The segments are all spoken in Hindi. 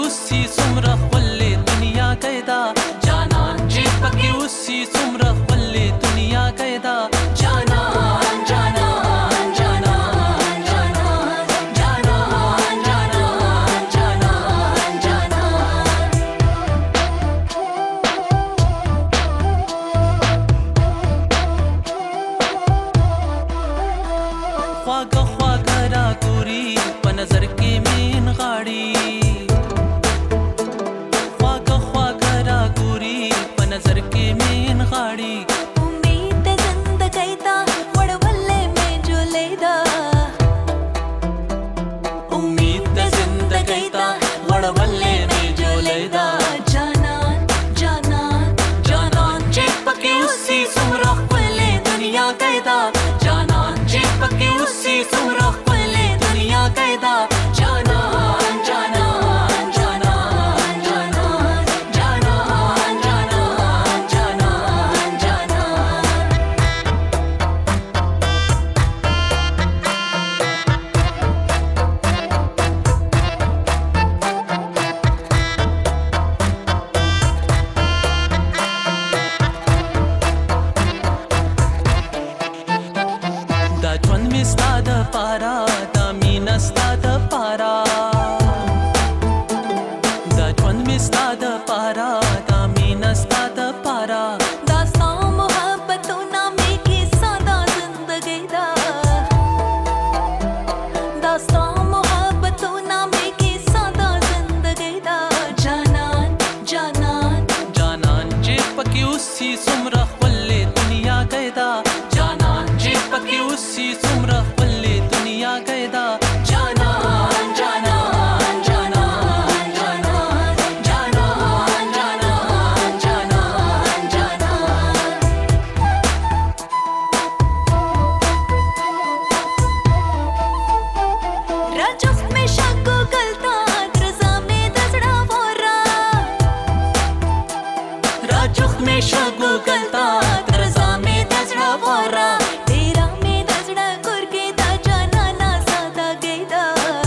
उसी सुमरा वल्ले दुनिया कैदा जानान जी पकी उसी सुमरा वल्ले दुनिया कैदा जानान जानान जानान जानान जानान जानान जानान जानान ख्वागा ख्वागा रागुरी पनजर के मेन गाड़ी ख्वागा ख्वागा रागुरी पनजर के मेन गाड़ी उम्मीद जिंदगीदा वड़वल्ले में जो लेदा उम्मीद जिंदगीदा वड़वल्ले में जो लेदा जानान जानान जानान चिपके उसी सुमरा वल्ले दुनिया कैदा जानान चिपके उसी सुमरा वल्ले दुनिया कैदा जानान जानान जानान जानान जानान जानान जानान जानान Da Juan mi sta da para, da mina sta da para. Da Juan mi sta da para, da mina sta da para. दास्तां मोहब्बतों नामे की सादा जिंदगी दा दास्तां मोहब्बतों नामे की सादा जिंदगी दा जानान जानान जानान चिपकी उसी सुमरा वल्ले दुनिया कैदा जानान चिपकी उसी सुमरा वल्ले दुनिया कैदा जानान जानान जानान जानान जानान जानान जानान जानान राजुख में शाको गलता रजा में दसड़ा वोरा राजुख में शगु गलता रजा में दजड़ा वोरा तेरा में दसड़ा कुरके दा जानाना सादा गईदा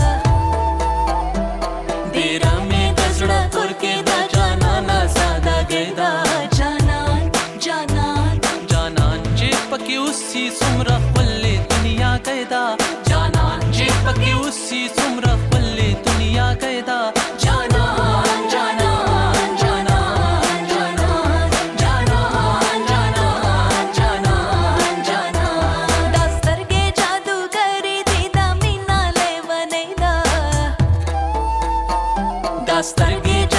तेरा में दजड़ा तुरके दा जाना ना सादा गैदा जानान जानान जानान चिपकी उसी सुमरा वल्ले दुनिया कैदा जानान चिपकी उसी सुमरा वल्ले दुनिया कैदा जानान जानान जानान जानान जानान जानान जानान जानान दास्तर के जादू करी दीदा मीना ले वनेदा दास्तर के